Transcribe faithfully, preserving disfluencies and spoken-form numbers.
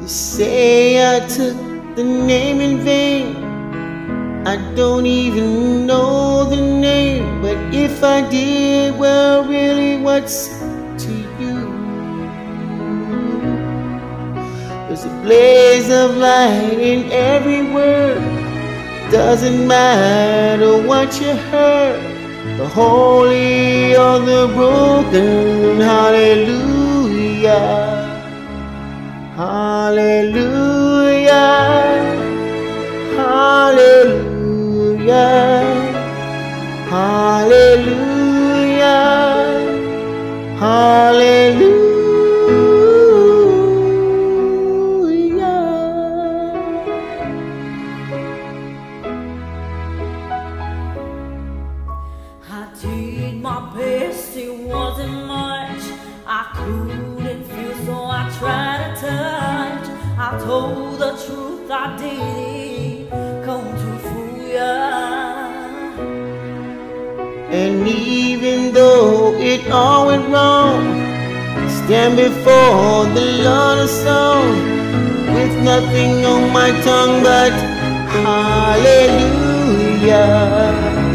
say I took the name in vain. I don't even know the name, but if I did, well, really, what's to you? There's a blaze of light in every word. Doesn't matter what you heard, the holy or the broken. Hallelujah, hallelujah, hallelujah, hallelujah, hallelujah. I did my best, it wasn't much. I couldn't feel, so I tried to touch. I told the truth, I did come to fool ya. And even though it all went wrong, stand before the Lord of song with nothing on my tongue but hallelujah.